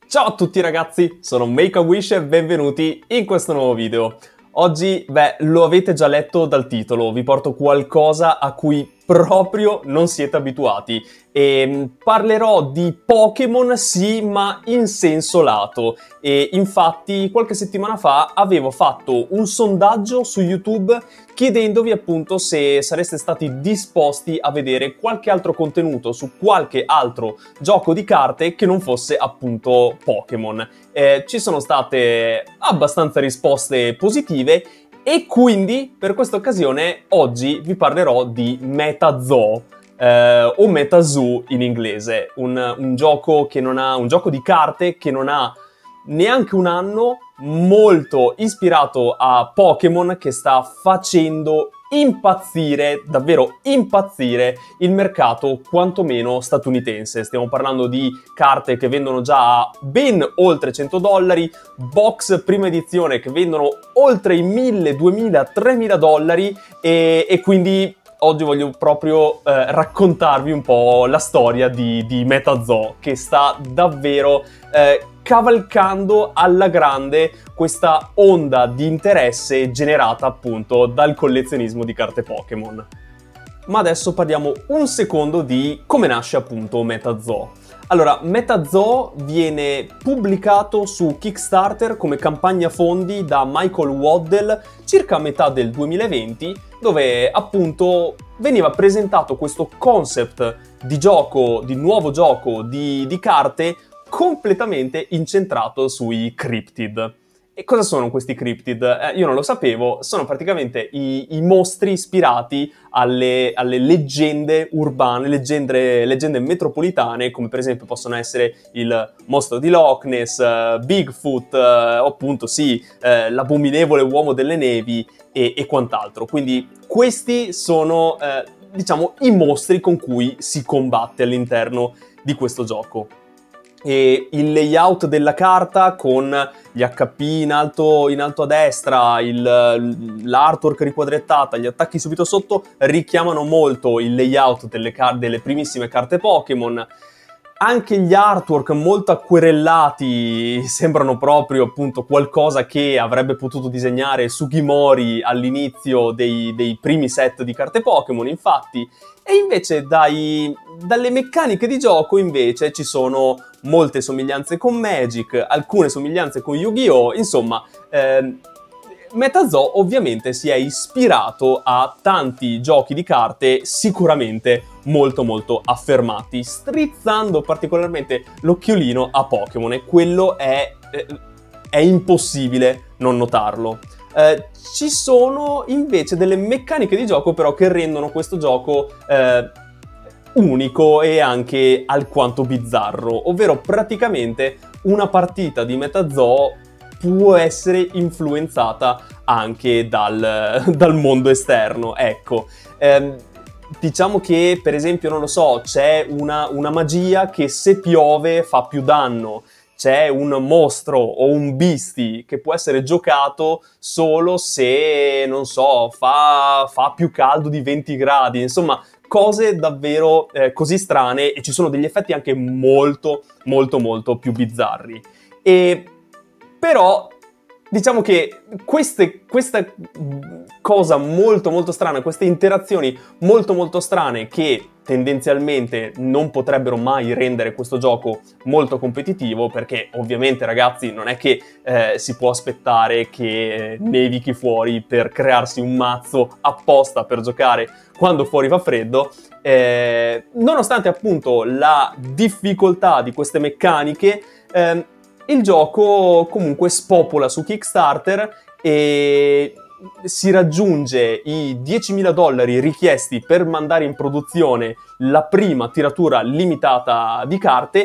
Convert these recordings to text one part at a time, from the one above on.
Ciao a tutti ragazzi, sono Make-A-Wish e benvenuti in questo nuovo video. Oggi, lo avete già letto dal titolo, vi porto qualcosa a cui proprio non siete abituati e parlerò di Pokémon sì, ma in senso lato. E infatti qualche settimana fa avevo fatto un sondaggio su YouTube chiedendovi appunto se sareste stati disposti a vedere qualche altro contenuto su qualche altro gioco di carte che non fosse appunto Pokémon. Ci sono state abbastanza risposte positive e quindi per questa occasione oggi vi parlerò di MetaZoo o MetaZoo in inglese, un gioco un gioco di carte che non ha neanche un anno, molto ispirato a Pokémon, che sta facendo impazzire, davvero impazzire, il mercato quantomeno statunitense. Stiamo parlando di carte che vendono già a ben oltre $100, box prima edizione che vendono oltre i $1.000, $2.000, $3.000 e quindi oggi voglio proprio raccontarvi un po' la storia di MetaZoo, che sta davvero cavalcando alla grande questa onda di interesse generata appunto dal collezionismo di carte Pokémon. Ma adesso parliamo un secondo di come nasce appunto MetaZoo. Allora, MetaZoo viene pubblicato su Kickstarter come campagna fondi da Michael Waddell circa a metà del 2020, dove appunto veniva presentato questo concept di gioco, di nuovo gioco di carte completamente incentrato sui cryptid. E cosa sono questi cryptid? Io non lo sapevo, sono praticamente i mostri ispirati alle leggende urbane, leggende metropolitane, come per esempio possono essere il mostro di Loch Ness, Bigfoot, o appunto sì, l'abominevole uomo delle nevi e quant'altro. Quindi questi sono, diciamo, i mostri con cui si combatte all'interno di questo gioco. E il layout della carta con gli HP in alto a destra, l'artwork riquadrettata, gli attacchi subito sotto richiamano molto il layout delle primissime carte Pokémon. Anche gli artwork molto acquerellati sembrano proprio appunto qualcosa che avrebbe potuto disegnare Sugimori all'inizio dei primi set di carte Pokémon, infatti. E invece dalle meccaniche di gioco invece ci sono molte somiglianze con Magic, alcune somiglianze con Yu-Gi-Oh! Insomma, MetaZoo ovviamente si è ispirato a tanti giochi di carte sicuramente molto molto affermati, strizzando particolarmente l'occhiolino a Pokémon, e quello è impossibile non notarlo. Ci sono invece delle meccaniche di gioco però che rendono questo gioco unico e anche alquanto bizzarro, ovvero praticamente una partita di MetaZoo può essere influenzata anche dal mondo esterno, ecco. Diciamo che, per esempio, non lo so, c'è una magia che se piove fa più danno, c'è un mostro o un beastie che può essere giocato solo se, non so, fa più caldo di 20 gradi, insomma, cose davvero così strane, e ci sono degli effetti anche molto, molto, molto più bizzarri. Però diciamo che questa cosa molto molto strana, queste interazioni molto molto strane che tendenzialmente non potrebbero mai rendere questo gioco molto competitivo, perché ovviamente ragazzi non è che si può aspettare che nevichi fuori per crearsi un mazzo apposta per giocare quando fuori fa freddo, nonostante appunto la difficoltà di queste meccaniche, il gioco comunque spopola su Kickstarter e si raggiunge i $10.000 richiesti per mandare in produzione la prima tiratura limitata di carte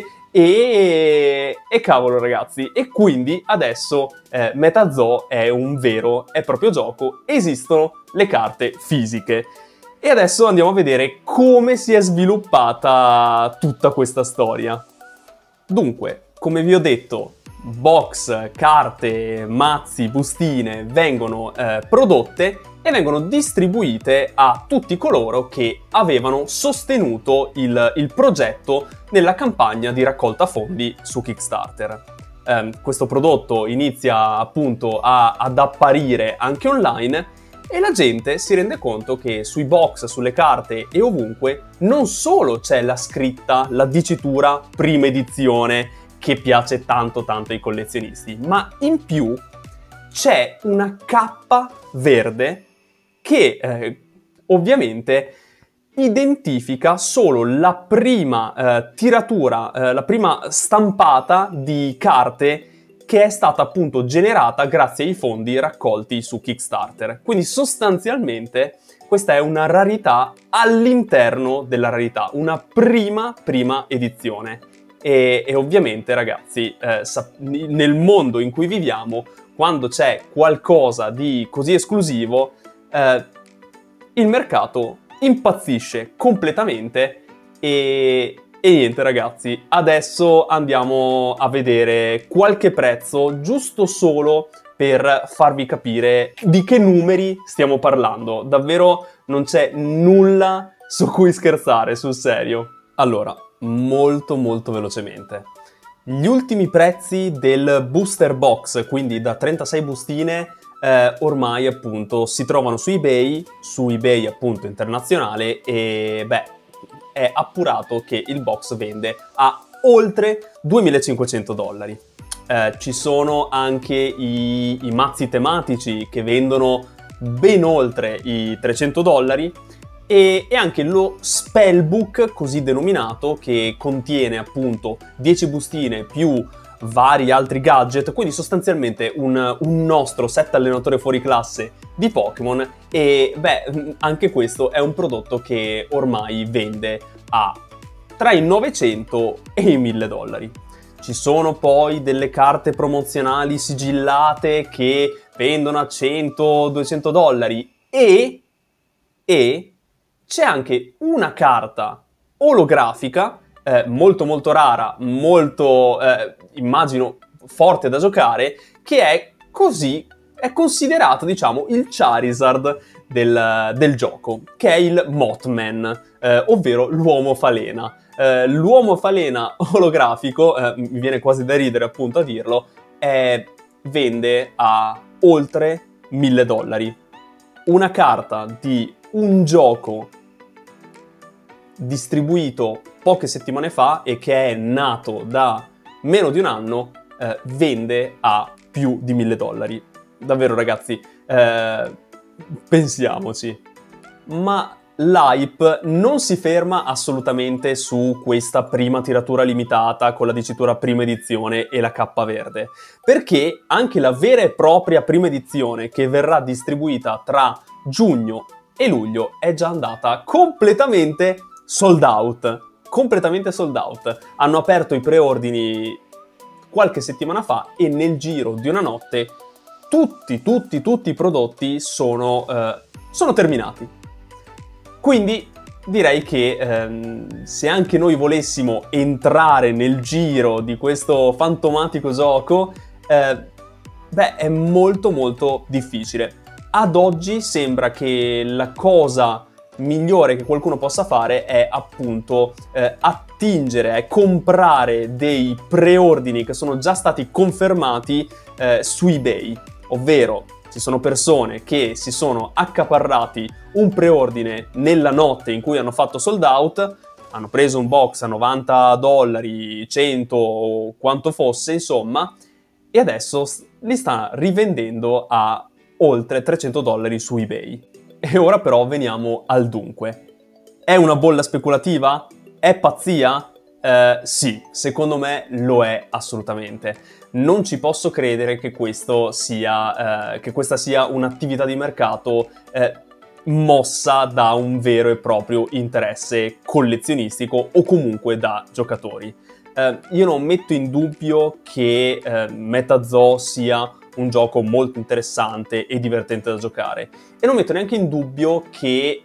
e cavolo ragazzi, e quindi adesso MetaZoo è un vero e proprio gioco, esistono le carte fisiche. E adesso andiamo a vedere come si è sviluppata tutta questa storia. Dunque, come vi ho detto, box, carte, mazzi, bustine vengono prodotte e vengono distribuite a tutti coloro che avevano sostenuto il progetto nella campagna di raccolta fondi su Kickstarter. Questo prodotto inizia appunto ad apparire anche online e la gente si rende conto che sui box, sulle carte e ovunque non solo c'è la scritta, la dicitura prima edizione che piace tanto tanto ai collezionisti, ma in più c'è una cappa verde che ovviamente identifica solo la prima tiratura, la prima stampata di carte che è stata appunto generata grazie ai fondi raccolti su Kickstarter. Quindi sostanzialmente questa è una rarità all'interno della rarità, una prima edizione. E ovviamente ragazzi, nel mondo in cui viviamo, quando c'è qualcosa di così esclusivo, il mercato impazzisce completamente e niente ragazzi, adesso andiamo a vedere qualche prezzo giusto solo per farvi capire di che numeri stiamo parlando. Davvero non c'è nulla su cui scherzare, sul serio. Allora, molto velocemente. Gli ultimi prezzi del booster box, quindi da 36 bustine, ormai appunto si trovano su eBay appunto internazionale e beh, è appurato che il box vende a oltre $2.500. Ci sono anche i mazzi tematici che vendono ben oltre i $300 e anche lo spellbook così denominato che contiene appunto 10 bustine più vari altri gadget, quindi sostanzialmente un nostro set allenatore fuori classe di Pokémon e beh, anche questo è un prodotto che ormai vende tra i $900 e i $1.000. Ci sono poi delle carte promozionali sigillate che vendono a $100-200 e c'è anche una carta olografica molto rara, molto immagino forte da giocare, che è considerato diciamo il Charizard del gioco, che è il Mothman, ovvero l'uomo falena. L'uomo falena olografico, mi viene quasi da ridere appunto a dirlo, vende a oltre $1.000. Una carta di un gioco distribuito poche settimane fa e che è nato da meno di un anno, vende a più di $1.000. Davvero ragazzi, pensiamoci. Ma l'hype non si ferma assolutamente su questa prima tiratura limitata con la dicitura prima edizione e la cappa verde, perché anche la vera e propria prima edizione che verrà distribuita tra giugno e luglio è già andata completamente sold out. Completamente sold out. Hanno aperto i preordini qualche settimana fa e nel giro di una notte tutti i prodotti sono terminati. Quindi direi che se anche noi volessimo entrare nel giro di questo fantomatico gioco, beh, è molto difficile. Ad oggi sembra che la cosa migliore che qualcuno possa fare è appunto attingere, comprare dei preordini che sono già stati confermati su eBay, ovvero ci sono persone che si sono accaparrati un preordine nella notte in cui hanno fatto sold out, hanno preso un box a $90, 100 o quanto fosse, insomma, e adesso li sta rivendendo a oltre $300 su eBay. E ora però veniamo al dunque. È una bolla speculativa? È pazzia? Sì, secondo me lo è assolutamente. Non ci posso credere che questa sia un'attività di mercato mossa da un vero e proprio interesse collezionistico o comunque da giocatori. Io non metto in dubbio che MetaZoo sia un gioco molto interessante e divertente da giocare e non metto neanche in dubbio che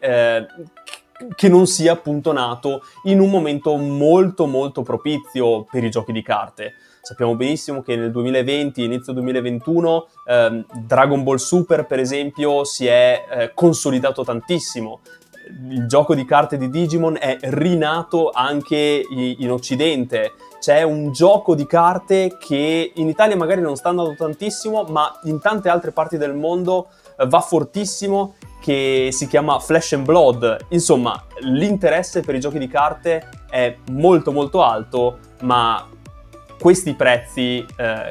non sia appunto nato in un momento molto propizio per i giochi di carte. Sappiamo benissimo che nel 2020, inizio 2021, Dragon Ball Super, per esempio, si è consolidato tantissimo. Il gioco di carte di Digimon è rinato anche in Occidente. C'è un gioco di carte che in Italia magari non sta andando tantissimo, ma in tante altre parti del mondo va fortissimo, che si chiama Flesh and Blood. Insomma, l'interesse per i giochi di carte è molto molto alto, ma questi prezzi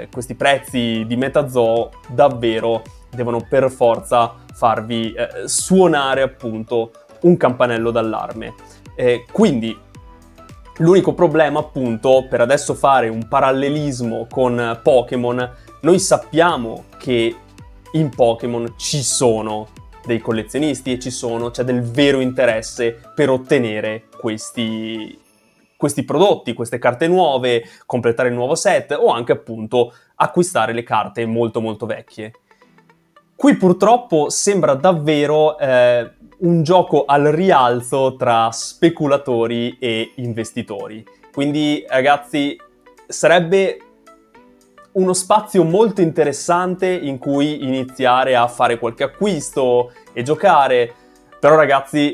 di MetaZoo davvero devono per forza farvi suonare appunto un campanello d'allarme. Quindi l'unico problema appunto, per adesso fare un parallelismo con Pokémon, noi sappiamo che in Pokémon ci sono dei collezionisti e c'è del vero interesse per ottenere questi prodotti, queste carte nuove, completare il nuovo set o anche appunto acquistare le carte molto molto vecchie. Qui purtroppo sembra davvero un gioco al rialzo tra speculatori e investitori. Quindi ragazzi, sarebbe uno spazio molto interessante in cui iniziare a fare qualche acquisto e giocare, però ragazzi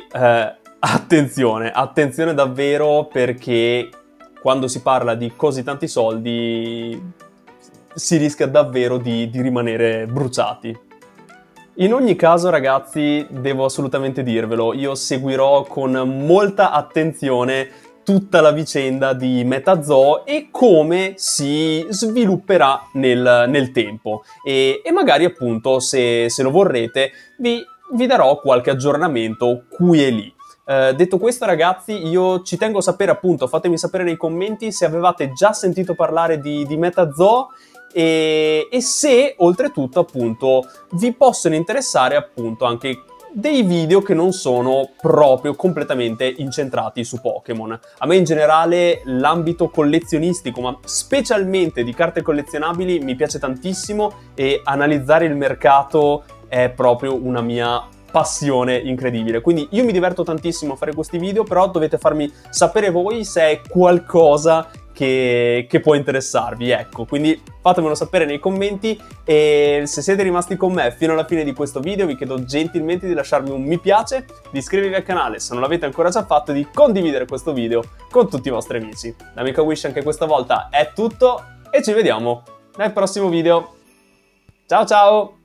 attenzione davvero, perché quando si parla di così tanti soldi si rischia davvero di rimanere bruciati. In ogni caso ragazzi, devo assolutamente dirvelo, io seguirò con molta attenzione tutta la vicenda di MetaZoo e come si svilupperà nel tempo e magari appunto se lo vorrete vi darò qualche aggiornamento qui e lì. Detto questo ragazzi, io ci tengo a sapere appunto, fatemi sapere nei commenti se avevate già sentito parlare di MetaZoo e se oltretutto appunto vi possono interessare appunto anche dei video che non sono proprio completamente incentrati su Pokémon. A me in generale l'ambito collezionistico, ma specialmente di carte collezionabili, mi piace tantissimo e analizzare il mercato è proprio una mia passione incredibile. Quindi io mi diverto tantissimo a fare questi video, però dovete farmi sapere voi se è qualcosa che può interessarvi, ecco, quindi fatemelo sapere nei commenti e se siete rimasti con me fino alla fine di questo video vi chiedo gentilmente di lasciarmi un mi piace, di iscrivervi al canale se non l'avete ancora già fatto e di condividere questo video con tutti i vostri amici. Da Make-A-Wish anche questa volta è tutto e ci vediamo nel prossimo video. Ciao ciao!